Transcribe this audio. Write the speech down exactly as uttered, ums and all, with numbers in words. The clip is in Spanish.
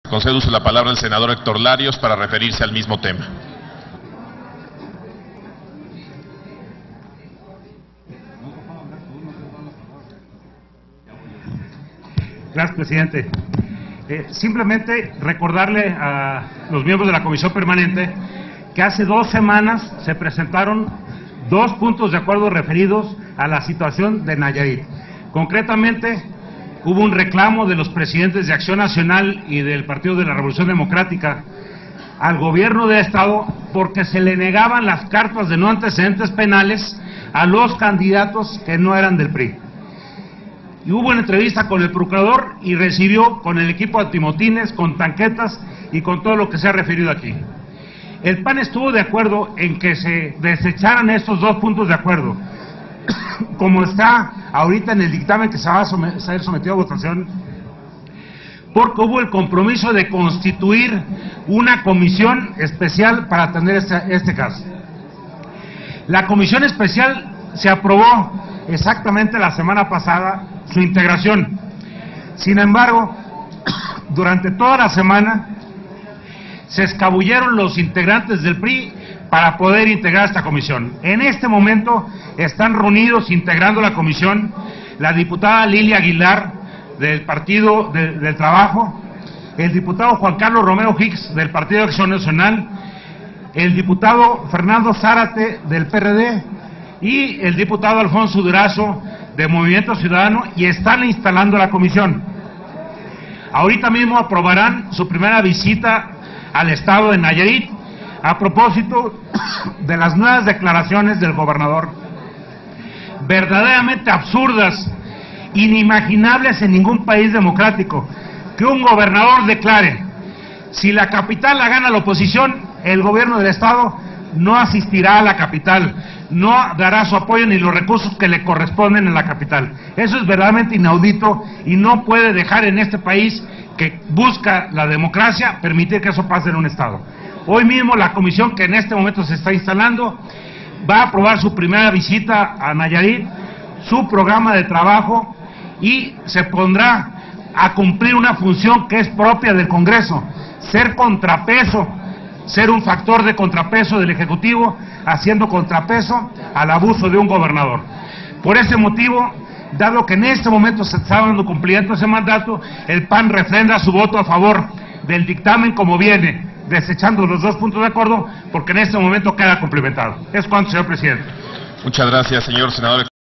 Concedo uso la palabra al senador Héctor Larios para referirse al mismo tema. Gracias, presidente. Eh, simplemente recordarle a los miembros de la Comisión Permanente que hace dos semanas se presentaron dos puntos de acuerdo referidos a la situación de Nayarit. Concretamente, hubo un reclamo de los presidentes de Acción Nacional y del Partido de la Revolución Democrática al gobierno del Estado porque se le negaban las cartas de no antecedentes penales a los candidatos que no eran del P R I. Y hubo una entrevista con el procurador y recibió con el equipo de timotines, con tanquetas y con todo lo que se ha referido aquí. El P A N estuvo de acuerdo en que se desecharan estos dos puntos de acuerdo, como está ahorita en el dictamen que se va a ser sometido a votación, porque hubo el compromiso de constituir una comisión especial para atender este, este caso. La comisión especial se aprobó exactamente la semana pasada su integración. Sin embargo, durante toda la semana se escabulleron los integrantes del P R I para poder integrar esta comisión. En este momento están reunidos integrando la comisión la diputada Lilia Aguilar del Partido de, del Trabajo, el diputado Juan Carlos Romero Hicks del Partido de Acción Nacional, el diputado Fernando Zárate del P R D y el diputado Alfonso Durazo de Movimiento Ciudadano, y están instalando la comisión. Ahorita mismo aprobarán su primera visita al estado de Nayarit a propósito de las nuevas declaraciones del gobernador, verdaderamente absurdas, inimaginables en ningún país democrático, que un gobernador declare: si la capital la gana la oposición, el gobierno del estado no asistirá a la capital, no dará su apoyo ni los recursos que le corresponden en la capital. Eso es verdaderamente inaudito y no puede dejar en este país que busca la democracia permitir que eso pase en un estado. Hoy mismo la comisión que en este momento se está instalando va a aprobar su primera visita a Nayarit, su programa de trabajo, y se pondrá a cumplir una función que es propia del Congreso: ser contrapeso, ser un factor de contrapeso del Ejecutivo, haciendo contrapeso al abuso de un gobernador. Por ese motivo, dado que en este momento se está dando cumplimiento a ese mandato, el P A N refrenda su voto a favor del dictamen como viene, desechando los dos puntos de acuerdo, porque en este momento queda cumplimentado. Es cuanto, señor presidente. Muchas gracias, señor senador.